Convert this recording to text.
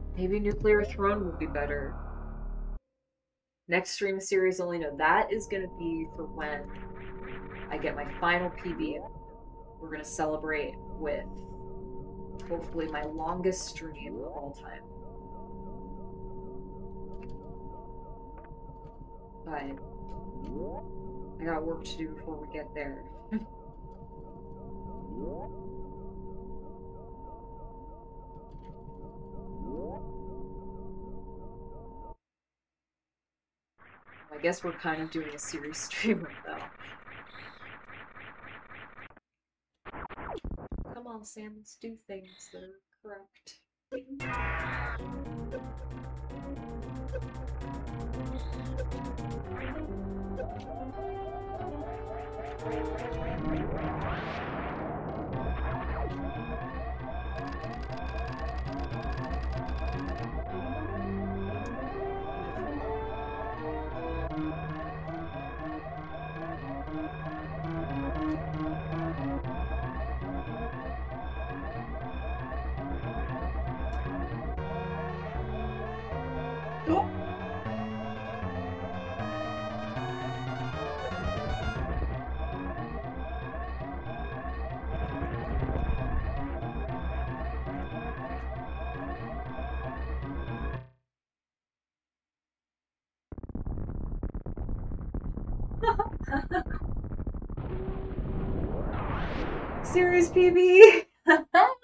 Maybe Nuclear Throne will be better. Next stream series only know that is gonna be for when I get my final PB. We're gonna celebrate with hopefully my longest stream of all time. But I got work to do before we get there. I guess we're kind of doing a series stream right now. Come on, Sam, let's do things that are correct. Series PB!